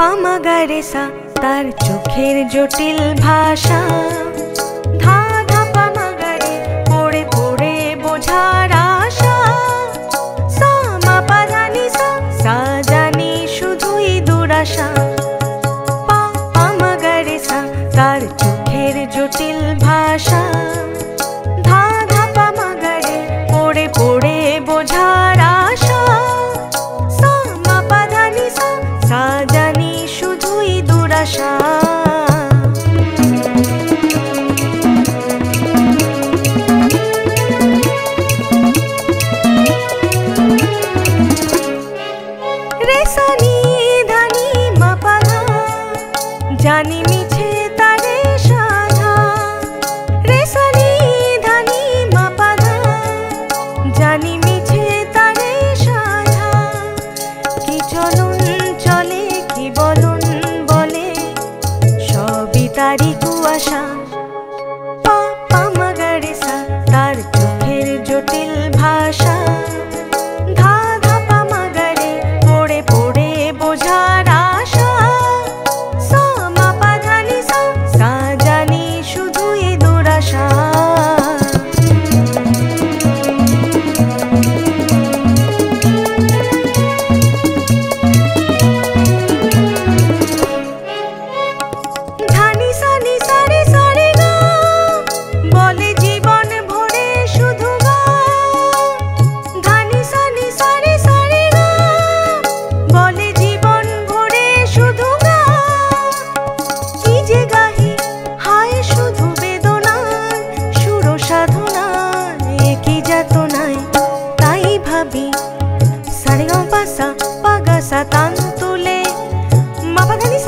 পামাগারেসা তার চোখের জটিল ভাষা। ধা ধা পামাগারে পড়ে পড়ে বোঝার আশা। সা মা পা ধা নি সা, সা জানি শুধুই দুরাশা। পা পামাগারেসা তার চোখের জটিল ভাষা। ধা ধা পামাগারে পড়ে পড়ে বোঝার আশা। সা মা পা ধা নি সা, সা জানি শুধুই দুরাশা। রে সা নি ধা নি মা পা ধা, জানি মিছে তারে সাধা। রে সা নি ধা নি মা পা ধা, জানি মিছে তারে সাধা। কি চলন চলে কি বলন বলে, সবই তারি কুয়াশা। পা পামাগারেসা তার চোখের জটিল ভাষা। ধা ধা পামাগারে পড়ে পড়ে বোঝার আশা। সা মা পা ধা নি সা, সা জানি শুধুই দুরাশা। ধা নি সা নি সা রে সা রে গা, বলে জীবন ভরে শুধু গা। ধা নি সা নি সা রে সা রে গা, বলে জীবন ভরে শুধু গা। কি যে গাহি হায় শুধু বেদনার, সুর সাধনার কি যাতনায়। তাই ভাবি সা রে গা পা সা, পা গা সা তান তুলে, মা পা ধা নি